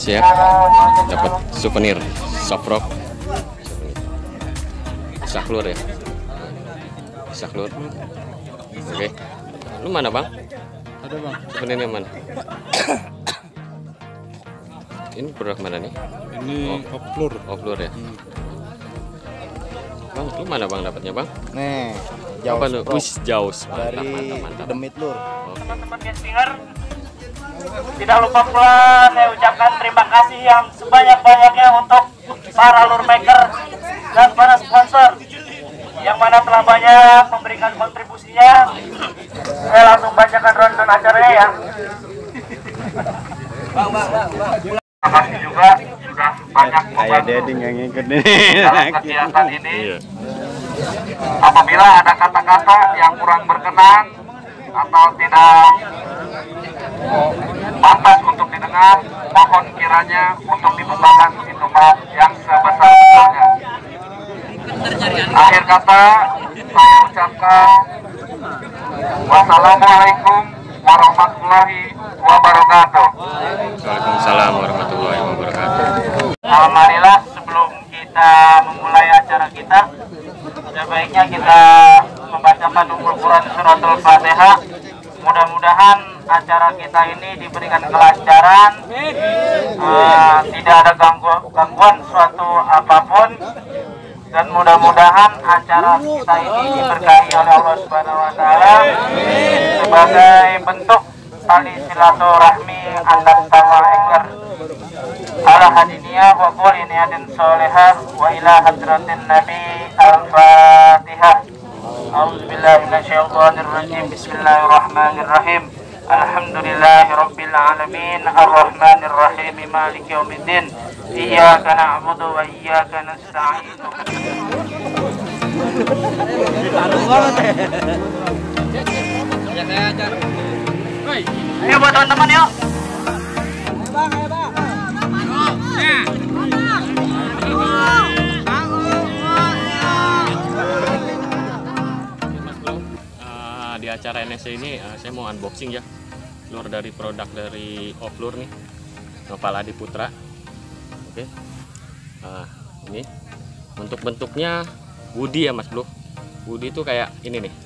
Bekasi ya, dapat souvenir soft rock, saklur ya, saklur. Oke, lu mana bang? Ada bang. Souvenirnya mana? Ini produk mana nih? Ini Oplur. Oplur ya. Bang, lu mana bang dapatnya bang? Nih, Apa lu? Jaws Wis Jaws. Mantap, dari mantap. Demit Lur. Teman-teman Gaspinger, tidak lupa pula saya ucapkan terima kasih yang sebanyak-banyaknya untuk para lure maker dan para sponsor yang mana telah banyak memberikan kontribusinya. Saya langsung bacakan rundown acaranya ya. Terima kasih juga sudah banyak Kayak Deding yang ikut nih. dalam kegiatan ini. Iya. Apabila ada kata-kata yang kurang berkenan atau tidak pantas untuk didengar, mohon kiranya untuk dibukakan hitungan yang sebesar-besarnya. Akhir kata, saya ucapkan wassalamualaikum warahmatullahi wabarakatuh. Waalaikumsalam warahmatullahi wabarakatuh. Alhamdulillah, sebelum kita memulai acara kita, sebaiknya kita membacakan ummul Quran suratul Fatihah. Mudah-mudahan acara kita ini diberikan kelancaran, tidak ada gangguan suatu apapun, dan mudah-mudahan acara kita ini diberkahi oleh Allah Subhanahu wa Ta'ala sebagai bentuk tali silaturahmi antar sama enggar ala hadiniyah wa qul iniyadin solehah wa ila hadratin nabi al-fatihah. A'udzubillahi minasyaitonirrajim. Bismillahirrahmanirrahim. Alhamdulillahirabbil alamin arrahmanir rahim maliki yaumiddin. Iyyaka na'budu wa iyyaka nasta'in. Ayo buat teman-teman yuk. Di acara NSC ini saya mau unboxing ya lure dari produk dari Oplur nih, Nopal Adi Putra. Oke. Ini untuk bentuknya woody ya Mas Bro. Woody itu kayak ini nih.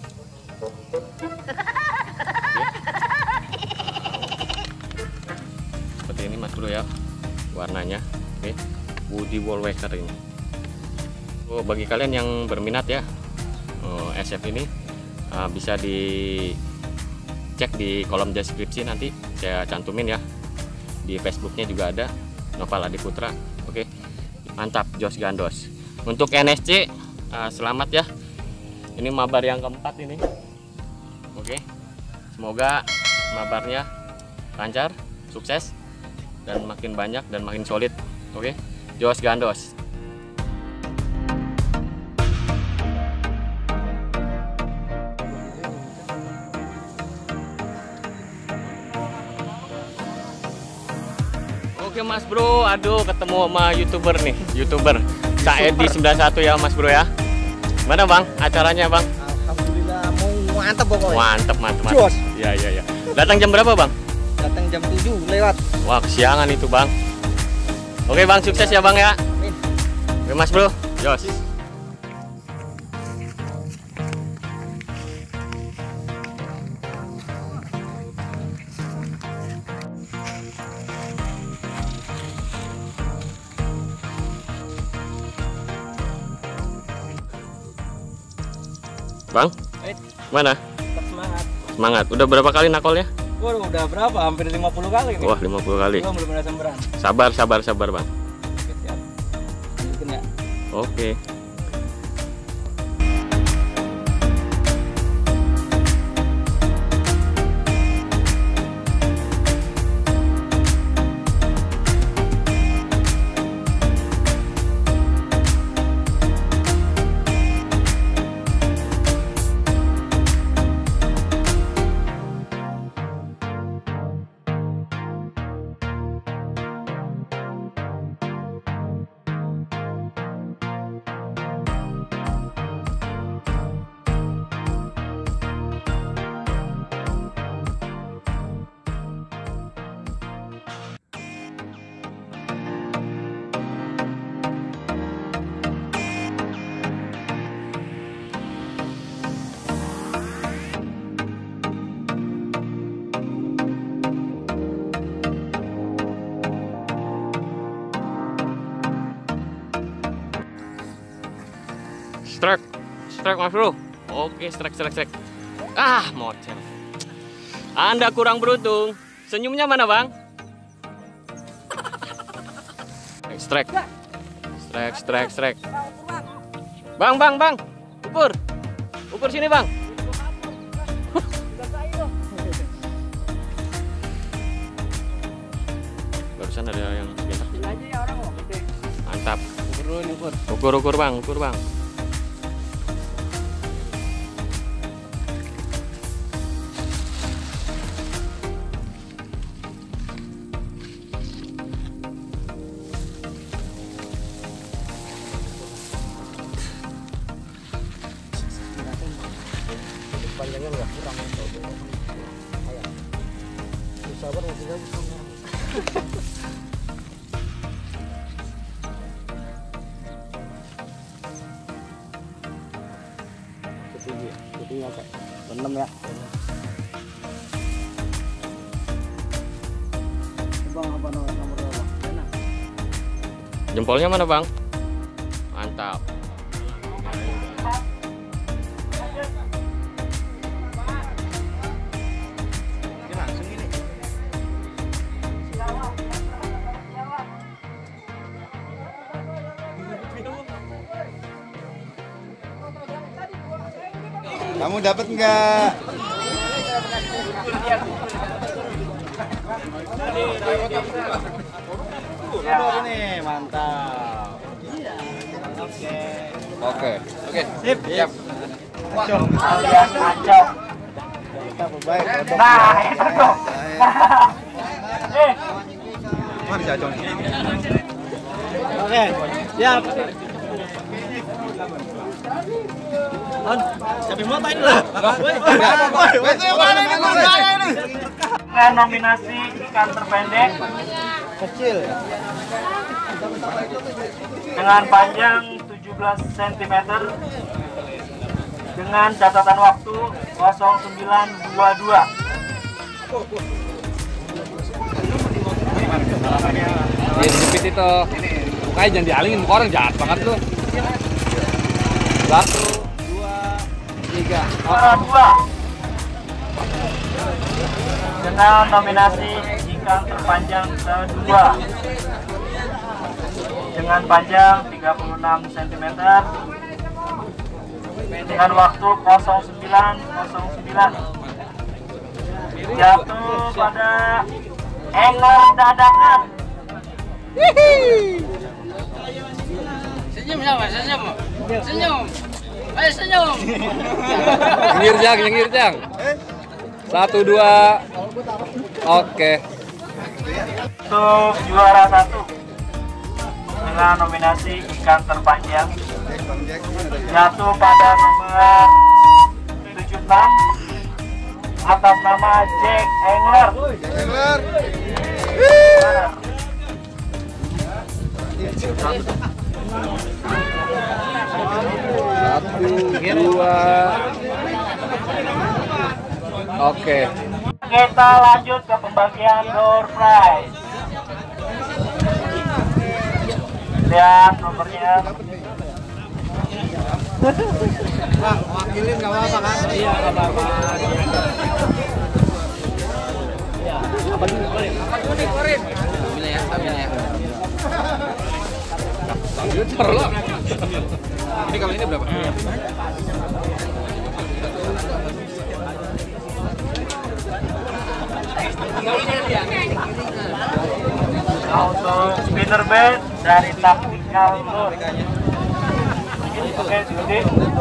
Seperti ini Mas Bro ya warnanya. Oke. Woody Woolwaker ini. Oh, bagi kalian yang berminat ya SF ini bisa dicek di kolom deskripsi, nanti saya cantumin ya. Di Facebooknya juga ada Nopal Adi Putra. Oke, mantap, jos gandos. Untuk NSC selamat ya, ini mabar yang keempat ini. Oke, semoga mabarnya lancar, sukses, dan makin banyak dan makin solid. Oke, jos gandos. Oke Mas Bro, aduh ketemu sama YouTuber nih, YouTuber Kak Edi 91 ya Mas Bro ya. Mana Bang acaranya Bang? Alhamdulillah mantap pokoknya. Mantap. Jos. Iya. Datang jam berapa Bang? Datang jam 7 lewat. Wah kesiangan itu Bang. Oke Bang, sukses ya Bang ya. Amin. Oke Mas Bro, jos. Bang, mana? Tetap semangat. Semangat. Udah berapa kali nakolnya? Waduh, udah berapa? Hampir 50 kali nih. Wah 50 kali. Belum ada semberan. Sabar Bang. Oke, siap. Lanjutin ya. Oke. Strike. Strike Mas Bro. Oke, strike. Ah, mocel. Anda kurang beruntung. Senyumnya mana, Bang? Strike. Bang. Ukur sini, Bang. Barusan ada yang biasa. Mantap. Ukur, Bang. Panjangnya nggak kurang sabar masih lagi sama ketinggi kayak 6 ya. Bang, apa nomornya, Bang? Mana? Jempolnya mana, Bang? Mantap. Kamu dapat nggak? Ya. Ini mantap. Oke. Sip. Siap. Alias Acong. Baik. Nah, itu tuh. Mari Acong. Oke. Siap. Siapa mau main lah? Dengan nominasi ikan terpendek Kecil. dengan panjang 17 cm dengan catatan waktu 09.22. Di sipit itu. Mukanya jangan dialingin, muka orang jahat banget lu. 1, 2, 3. Juara 2 dengan nominasi ikan terpanjang kedua dengan panjang 36 cm dengan waktu 09.09 jatuh pada angler dadakan. Senyum sama, senyum. Ayo senyum. Nyengir jang. 1, 2. Oke. Untuk juara 1 dengan nominasi ikan terpanjang jatuh pada nomor 76 atas nama Jack Angler. Satu, 2. Oke. Kita lanjut ke pembagian door prize. Lihat nomornya. Bang, wakilin nggak apa-apa kan? Iya, nggak apa-apa. Ini kalau ini berapa? Untuk spinner bait dari Taktikal Lure. Oke, Sudi.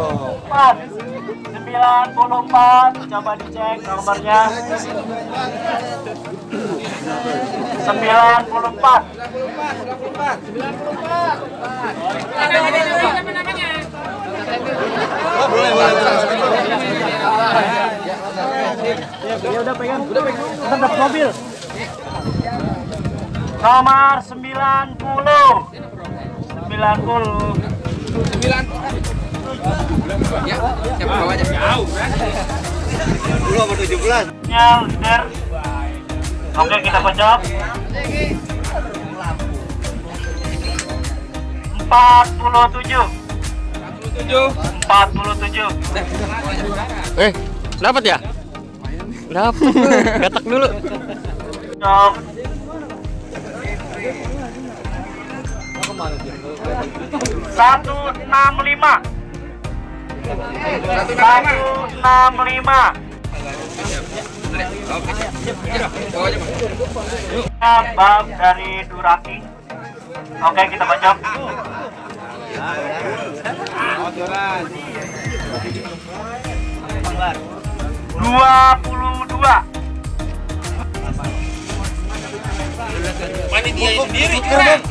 94, coba dicek nomornya. 94. Boleh. Ya udah pegang. Tetap mobil. Nomor 90. 90. Ya, siapa bawanya? Jauh. 17. Ya, leader. Oke, kita kocok. 47. 47. Dapat ya? Dapat. Gatak dulu. Stop. 165. 165. Bab dari Duraki. Oke, kita baca. 22. Panitia sendiri curang.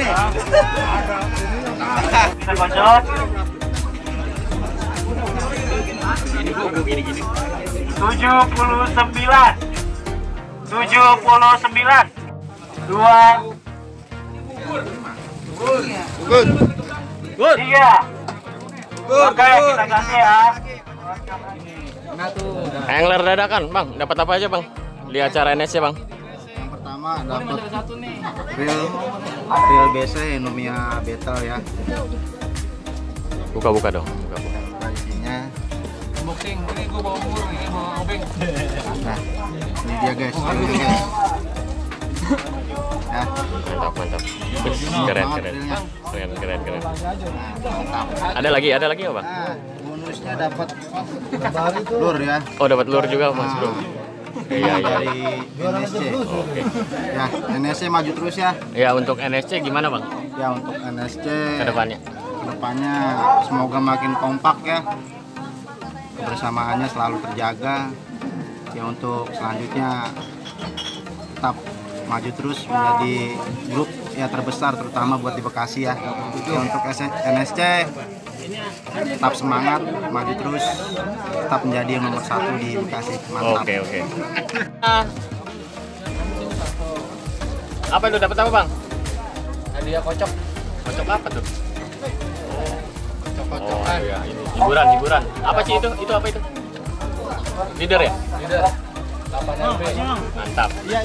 Kita kocok. 79. 79. 2. Good. 3. Oke, kita ganti ya. Angler dadakan, Bang. Dapat apa aja, Bang? Di acara NSC, Bang. Yang pertama dapat reel BC Nomia Betel ya. Buka dong. Buka. Isinya. Ini gua bawa umur, ini bawa obeng. Nah, ini dia guys. Ini dia, guys. Ya. Mantap. Keren. Ada lagi nggak, Bang? Nah, bonusnya dapat lur ya. Oh, dapat lure juga, Mas Bro. Iya. Dari NSC. Oke. Ya, NSC maju terus ya. Ya, untuk NSC gimana, Bang? Ya, untuk NSC Kedepannya. semoga makin kompak ya. Kebersamaannya selalu terjaga. Ya, untuk selanjutnya tetap maju terus menjadi grup ya terbesar terutama buat di Bekasi ya. Ya, untuk NSC tetap semangat, maju terus, tetap menjadi yang nomor 1 di Bekasi. Mantap. Oke. Apa itu dapat apa, Bang? Hadiah kocok. Kocok apa tuh? Oh iya, ini hiburan. Apa sih itu? Itu apa itu? Leader ya? Leader. 8 RB. Mantap. Iya.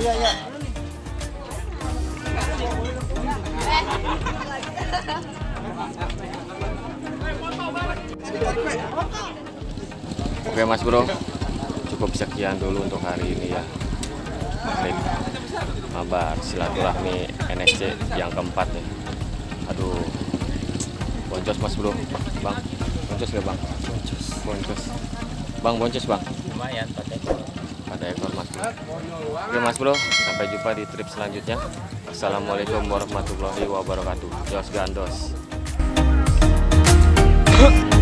Oke, Mas Bro. Cukup sekian dulu untuk hari ini ya. Trip mabar silaturahmi NSC yang keempat ya. Aduh. Boncos, Mas Bro. Bang, boncos gak, Bang? Boncos. Bang, boncos, Bang. Lumayan, 4 ekor, Mas Bro. Oke, Mas Bro, sampai jumpa di trip selanjutnya. Assalamualaikum warahmatullahi wabarakatuh. Jos Gandos.